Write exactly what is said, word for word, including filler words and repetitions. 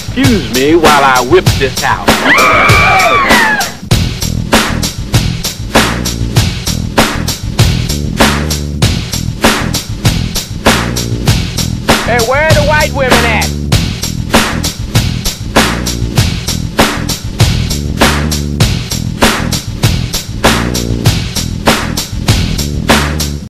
excuse me while I whip this house. Hey, where are the white women at?